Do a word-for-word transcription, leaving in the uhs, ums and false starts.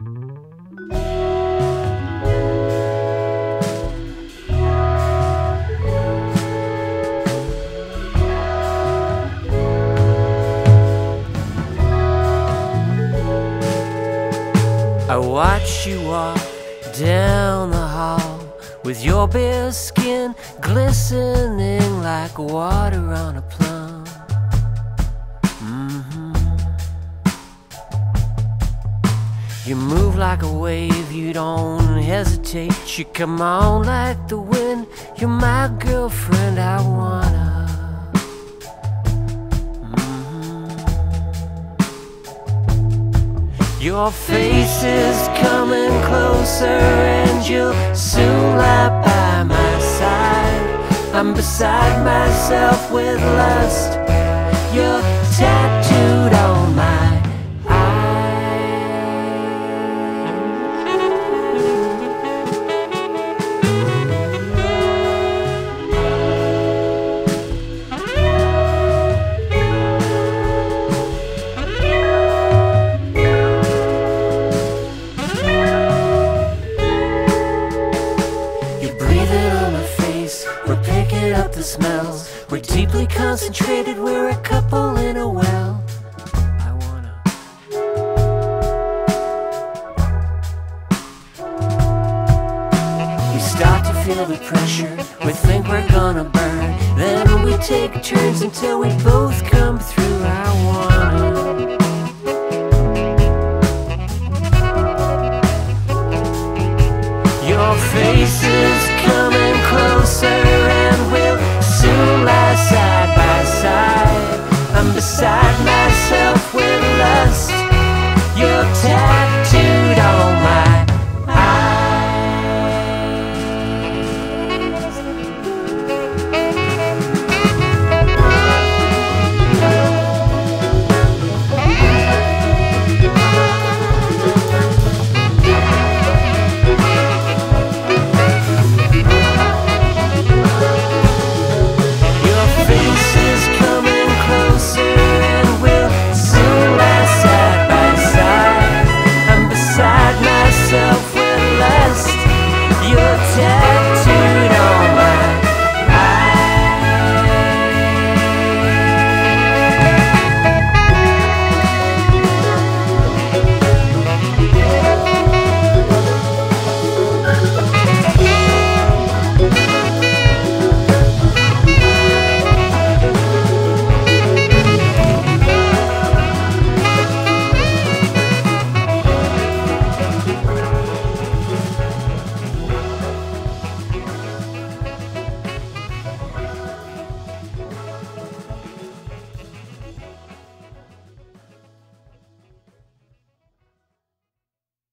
I watch you walk down the hall with your bare skin glistening like water on a plum. Mm-hmm. You move like a wave, you don't hesitate. You come on like the wind, you're my girlfriend, I wanna. Your face is coming closer and you'll soon lie by my side. I'm beside myself with lust. You're tattooed on my up the smells. We're deeply concentrated, we're a couple in a well. I wanna. We start to feel the pressure, we think we're gonna burn. Then we take turns until we both come through. I wanna. Your face is